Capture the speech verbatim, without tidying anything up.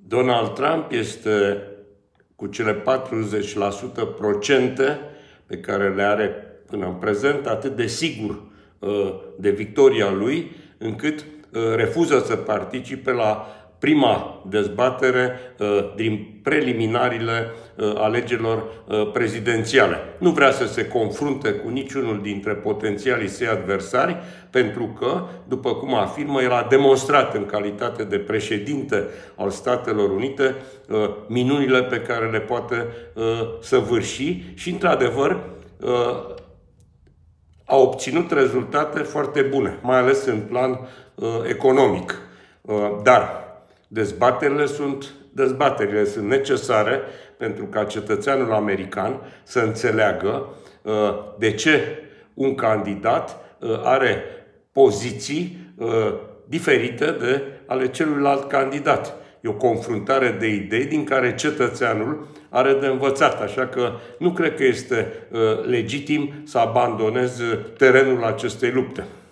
Donald Trump este cu cele patruzeci la sută procente pe care le are până în prezent atât de sigur de victoria lui, încât refuză să participe la prima dezbatere din preliminariile alegerilor prezidențiale. Nu vrea să se confrunte cu niciunul dintre potențialii săi adversari, pentru că, după cum afirmă, el a demonstrat în calitate de președinte al Statelor Unite minunile pe care le poate săvârși și, într-adevăr, a obținut rezultate foarte bune, mai ales în plan economic. Dar dezbaterile sunt, dezbaterile sunt necesare pentru ca cetățeanul american să înțeleagă de ce un candidat are poziții diferite de ale celuilalt candidat. E o confruntare de idei din care cetățeanul are de învățat, așa că nu cred că este legitim să abandonez terenul acestei lupte.